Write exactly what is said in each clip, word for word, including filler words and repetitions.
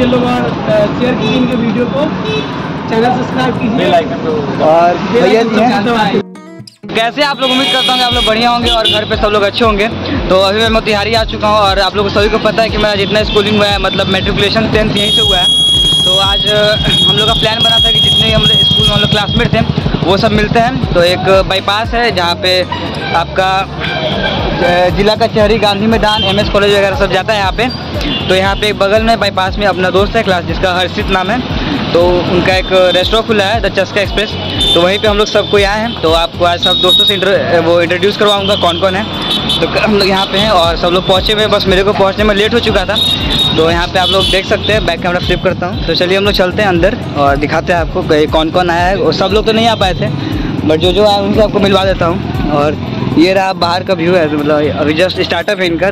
लोग और शेयर कीजिए इनके वीडियो को, चैनल सब्सक्राइब कीजिए, बेल आइकन को और भैया जी हैं। कैसे आप लोग, उम्मीद करता हूँ कि आप लोग बढ़िया होंगे और घर पे सब लोग अच्छे होंगे। तो अभी मैं मोतिहारी आ चुका हूँ और आप लोगों को सभी को पता है कि मेरा जितना स्कूलिंग हुआ है, मतलब मेट्रिकुलेशन टेंथ यहीं से हुआ है। तो आज हम लोग का प्लान बना था कि जितने हम लोग स्कूल में हम लोग क्लासमेट थे वो सब मिलते हैं। तो एक बाईपास है जहाँ पे आपका जिला कचहरी, गांधी मैदान, एम एस कॉलेज वगैरह सब जाता है यहाँ पे। तो यहाँ पे बगल में बाईपास में अपना दोस्त है क्लास जिसका हर्षित नाम है, तो उनका एक रेस्टोरेंट खुला है द चस्का एक्सप्रेस। तो वहीं पे हम लोग सबको आए हैं। तो आपको आज सब दोस्तों से इंटर वो इंट्रोड्यूस करवाऊंगा कौन कौन है। तो हम लोग यहाँ पे हैं और सब लोग पहुँचे हुए, बस मेरे को पहुँचने में लेट हो चुका था। तो यहाँ पे आप लोग देख सकते हैं, बैक कैमरा फ्लिप करता हूँ। तो चलिए हम लोग चलते हैं अंदर और दिखाते हैं आपको कौन कौन आया है। और सब लोग तो नहीं आ पाए थे, बट जो जो आए उनसे आपको मिलवा देता हूँ। और ये रहा बाहर का व्यू है, मतलब अभी जस्ट स्टार्टअप है इनका।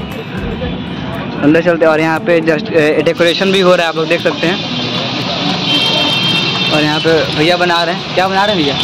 अंदर चलते हैं और यहाँ पे जस्ट डेकोरेशन भी हो रहा है, आप लोग देख सकते हैं। और यहाँ पे भैया बना रहे हैं, क्या बना रहे हैं भैया?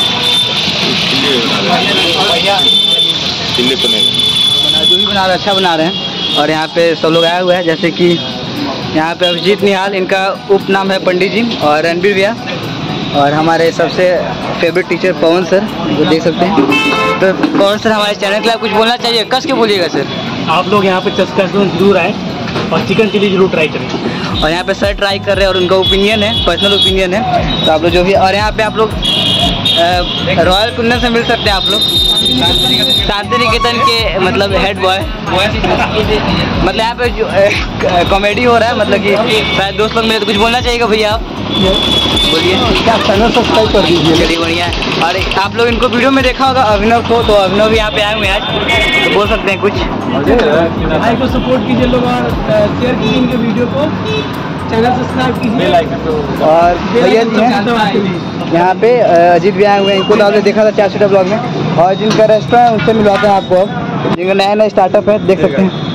भैया चिल्ली पनीर बना, जो भी बना रहे हैं अच्छा बना रहे हैं। और यहाँ पे सब लोग आए हुए हैं, जैसे कि यहाँ पे अभिजीत निहाल, इनका उपनाम है पंडित जी, और रणबीर भैया, और हमारे सबसे फेवरेट टीचर पवन सर, जो देख सकते हैं। तो पवन सर हमारे चैनल के लिए कुछ बोलना चाहिए, कस के बोलिएगा सर। आप लोग यहाँ पे चस्का जरूर आए और चिकन चिली जरूर ट्राई करें। और यहाँ पे सर ट्राई कर रहे हैं और उनका ओपिनियन है, पर्सनल ओपिनियन है। तो आप लोग जो भी, और यहाँ पे आप लोग रॉयल कुंदन से मिल सकते हैं आप लोग, शांति निकेतन के मतलब हेड बॉय। मतलब यहाँ पे जो कॉमेडी हो रहा है, मतलब कि शायद दोस्त लोग मेरे। तो कुछ बोलना चाहिएगा भैया आप, बोलिए। चैनल सब्सक्राइब कर दीजिए। चलिए बढ़िया है। और आप लोग इनको वीडियो में देखा होगा अभिनव को, तो अभिनव भी यहाँ पे आए हुए हैं आज, तो बोल सकते हैं कुछ। भाई को सपोर्ट कीजिए लोग और शेयर कीजिए इनके वीडियो को, चैनल सब्सक्राइब कीजिए, बेल आइकन को। और भैया जी हैं यहाँ पे, अजीत भी आए हुए हैं। इनको तो आपने देखा था चार सीटर ब्लॉग में। और जिनका रेस्टोरेंट है उनसे मिलवाते हैं आपको अब, जिनका नया नया स्टार्टअप है, देख सकते हैं।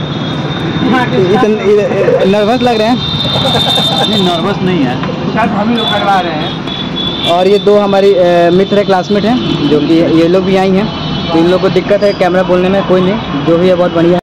इतने नर्वस लग रहे हैं? नहीं नर्वस नहीं है, शायद हम ही लोग करवा रहे हैं। और ये दो हमारी मित्र है, क्लासमेट हैं, जो कि ये लोग भी आई हैं। तो इन लोग को दिक्कत है कैमरा बोलने में, कोई नहीं, जो भी है बहुत बढ़िया है।